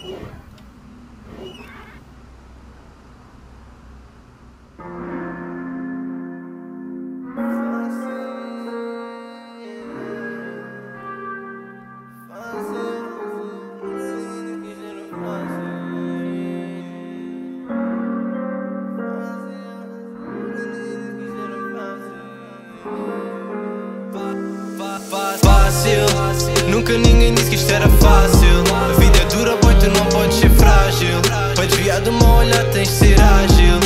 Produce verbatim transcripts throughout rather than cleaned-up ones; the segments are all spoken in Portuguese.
Fácil, nunca ninguém disse que isto era fácil. A vida é dura, boy, tu não podes ser frágil. Para desviar do mau olhar tens de ser ágil.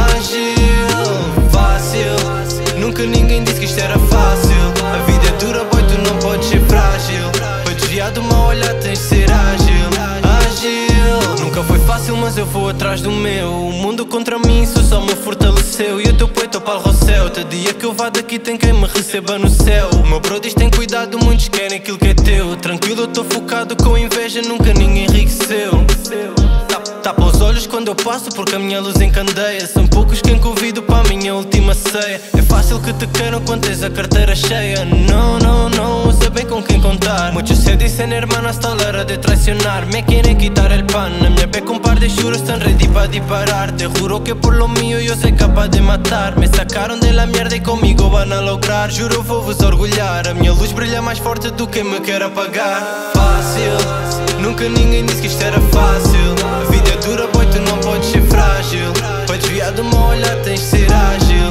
Ágil, fácil, nunca ninguém disse que isto era fácil. A vida é dura, boy, tu não podes ser frágil. Para desviar do mau olhar tens de ser ágil. Ágil, nunca foi fácil, mas eu vou atrás do meu. O mundo contra mim, isso só me fortaleceu. E o teu peito para o céu. Até dia que eu vá daqui tem quem me receba no céu. O meu bro diz tem cuidado, muitos querem aquilo que é teu. Tranquilo, eu tô focado, com inveja nunca ninguém enriqueceu. Tapa os olhos quando eu passo porque a minha luz encandeia. São poucos quem convido para a minha última ceia. É fácil que te queiram quando tens a carteira cheia. Não, não, não, usa bem com quem contar. Muchos se dicen hermanas, hasta la hora de traicionar. Me quieren quitar el pan. A minha beca um par de juros están ready para disparar. Te juro que por lo mío yo soy capaz de matar. Me sacaram de la mierda e comigo van a lograr. Juro vou-vos orgulhar. A minha luz brilha mais forte do que me quer apagar. Fácil, nunca ninguém disse que isto era fácil. A vida é dura, boy, tu não podes ser frágil. Para desviar do mau olhar tens de ser ágil.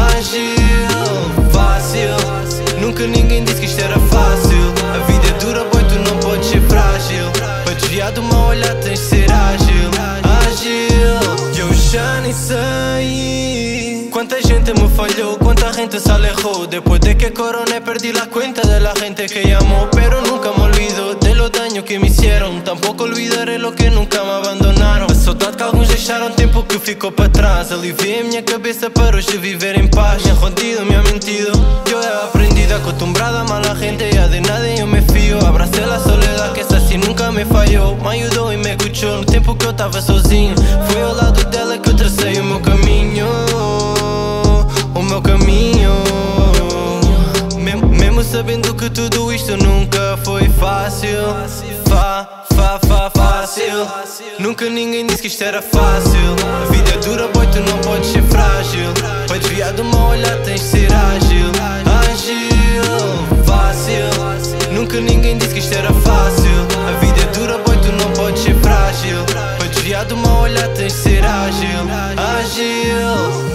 Ágil, fácil, nunca ninguém disse que isto era fácil. A vida é dura, boy, tu não podes ser frágil. Para desviar do mau olhar tens de ser ágil. Ágil, eu já nem sei cuánta gente me falló, cuánta gente se alejó. Después de que coroné perdí la cuenta de la gente que llamó. Pero nunca me olvido de los daños que me hicieron. Tampoco olvidaré lo que nunca me abandonaram. A saudade que alguns deixaram, tempo que ficou para trás. Aliviei a minha cabeça para hoje viver em paz. Me han jodido, me han mentido. Yo he aprendido, acostumbrado a mala gente. Ya de nadie yo me fío. Abracé la soledad, que essa assim nunca me falhou. Me ajudou e me escuchou no tempo que eu tava sozinho. Foi ao lado dela que eu tracei o meu caminho. O meu caminho. Mesmo, mesmo sabendo que tudo isto nunca foi fácil. Fá, fá, fá, fácil. Nunca ninguém disse que isto era fácil. A vida é dura, boy, tu não podes ser frágil. Para desviar do mau olhar tens de ser ágil. Ágil, fácil, nunca ninguém disse que isto era fácil. A vida é dura, boy, tu não podes ser frágil. Para desviar do mau olhar tens de ser ágil. Ágil.